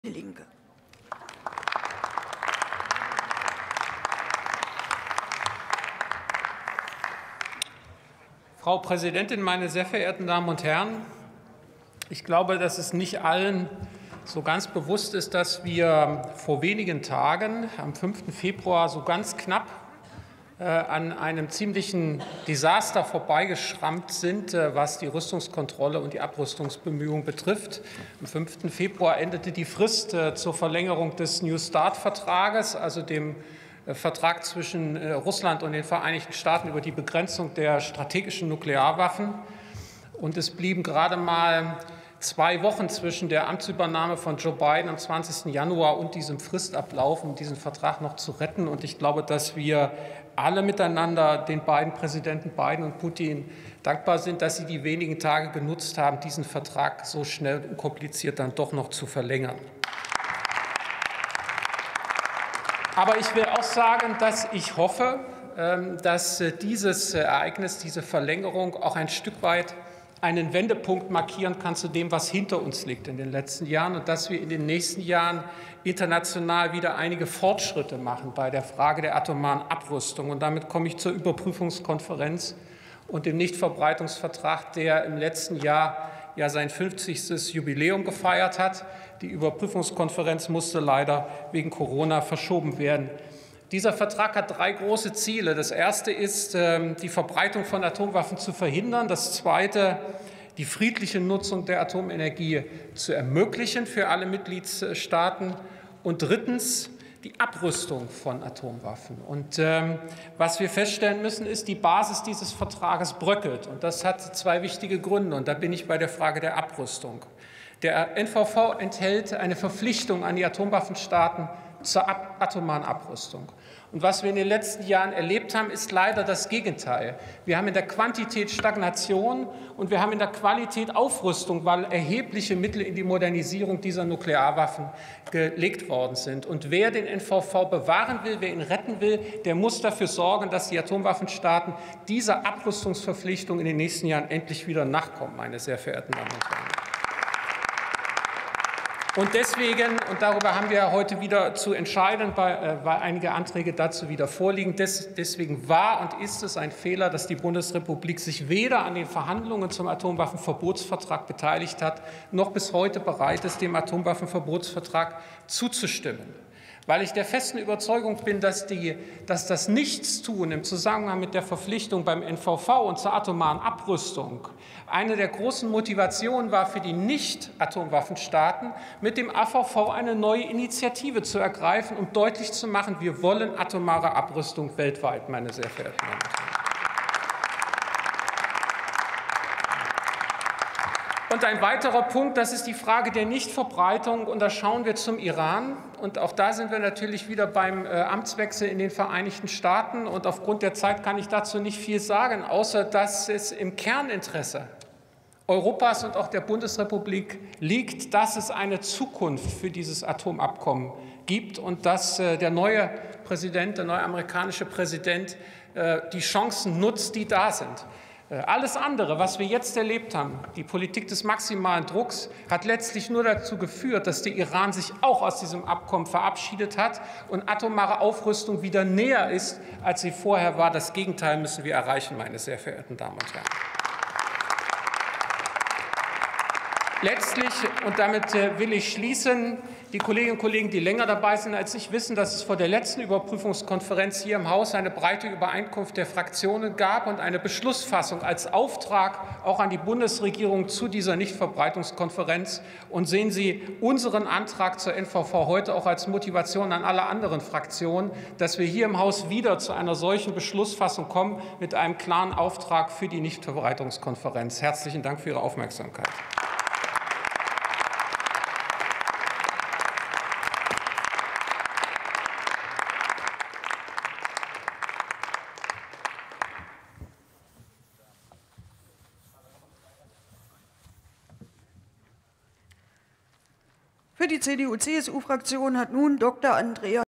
Die Linke. Frau Präsidentin, meine sehr verehrten Damen und Herren! Ich glaube, dass es nicht allen so ganz bewusst ist, dass wir vor wenigen Tagen, am 5. Februar, so ganz knapp an einem ziemlichen Desaster vorbeigeschrammt sind, was die Rüstungskontrolle und die Abrüstungsbemühungen betrifft. Am 5. Februar endete die Frist zur Verlängerung des New START-Vertrages, also dem Vertrag zwischen Russland und den Vereinigten Staaten über die Begrenzung der strategischen Nuklearwaffen. Und es blieben gerade mal 2 Wochen zwischen der Amtsübernahme von Joe Biden am 20. Januar und diesem Fristablauf, um diesen Vertrag noch zu retten. Und ich glaube, dass wir alle miteinander den beiden Präsidenten Biden und Putin dankbar sind, dass sie die wenigen Tage genutzt haben, diesen Vertrag so schnell und unkompliziert dann doch noch zu verlängern. Aber ich will auch sagen, dass ich hoffe, dass dieses Ereignis, diese Verlängerung auch ein Stück weit einen Wendepunkt markieren kann zu dem, was hinter uns liegt in den letzten Jahren, und dass wir in den nächsten Jahren international wieder einige Fortschritte machen bei der Frage der atomaren Abrüstung. Und damit komme ich zur Überprüfungskonferenz und dem Nichtverbreitungsvertrag, der im letzten Jahr ja sein 50. Jubiläum gefeiert hat. Die Überprüfungskonferenz musste leider wegen Corona verschoben werden. Dieser Vertrag hat 3 große Ziele. Das erste ist, die Verbreitung von Atomwaffen zu verhindern. Das zweite, die friedliche Nutzung der Atomenergie zu ermöglichen für alle Mitgliedstaaten. Und drittens, die Abrüstung von Atomwaffen. Und was wir feststellen müssen, ist, die Basis dieses Vertrages bröckelt. Und das hat 2 wichtige Gründe. Und da bin ich bei der Frage der Abrüstung. Der NVV enthält eine Verpflichtung an die Atomwaffenstaaten zur atomaren Abrüstung. Und was wir in den letzten Jahren erlebt haben, ist leider das Gegenteil. Wir haben in der Quantität Stagnation und wir haben in der Qualität Aufrüstung, weil erhebliche Mittel in die Modernisierung dieser Nuklearwaffen gelegt worden sind. Und wer den NVV bewahren will, wer ihn retten will, der muss dafür sorgen, dass die Atomwaffenstaaten dieser Abrüstungsverpflichtung in den nächsten Jahren endlich wieder nachkommen, meine sehr verehrten Damen und Herren. Und deswegen, und darüber haben wir heute wieder zu entscheiden, weil einige Anträge dazu wieder vorliegen, deswegen war und ist es ein Fehler, dass die Bundesrepublik sich weder an den Verhandlungen zum Atomwaffenverbotsvertrag beteiligt hat, noch bis heute bereit ist, dem Atomwaffenverbotsvertrag zuzustimmen. Weil ich der festen Überzeugung bin, dass das Nichtstun im Zusammenhang mit der Verpflichtung beim NVV und zur atomaren Abrüstung eine der großen Motivationen war für die Nicht-Atomwaffenstaaten, mit dem AVV eine neue Initiative zu ergreifen, um deutlich zu machen, wir wollen atomare Abrüstung weltweit, meine sehr verehrten Damen und Herren. Und ein weiterer Punkt, das ist die Frage der Nichtverbreitung. Und da schauen wir zum Iran. Und auch da sind wir natürlich wieder beim Amtswechsel in den Vereinigten Staaten. Und aufgrund der Zeit kann ich dazu nicht viel sagen, außer dass es im Kerninteresse Europas und auch der Bundesrepublik liegt, dass es eine Zukunft für dieses Atomabkommen gibt und dass der neue amerikanische Präsident die Chancen nutzt, die da sind. Alles andere, was wir jetzt erlebt haben, die Politik des maximalen Drucks, hat letztlich nur dazu geführt, dass der Iran sich auch aus diesem Abkommen verabschiedet hat und atomare Aufrüstung wieder näher ist, als sie vorher war. Das Gegenteil müssen wir erreichen, meine sehr verehrten Damen und Herren. Letztlich, und damit will ich schließen, die Kolleginnen und Kollegen, die länger dabei sind als ich, wissen, dass es vor der letzten Überprüfungskonferenz hier im Haus eine breite Übereinkunft der Fraktionen gab und eine Beschlussfassung als Auftrag auch an die Bundesregierung zu dieser Nichtverbreitungskonferenz. Und sehen Sie unseren Antrag zur NVV heute auch als Motivation an alle anderen Fraktionen, dass wir hier im Haus wieder zu einer solchen Beschlussfassung kommen mit einem klaren Auftrag für die Nichtverbreitungskonferenz. Herzlichen Dank für Ihre Aufmerksamkeit. Für die CDU-CSU-Fraktion hat nun Dr. Andreas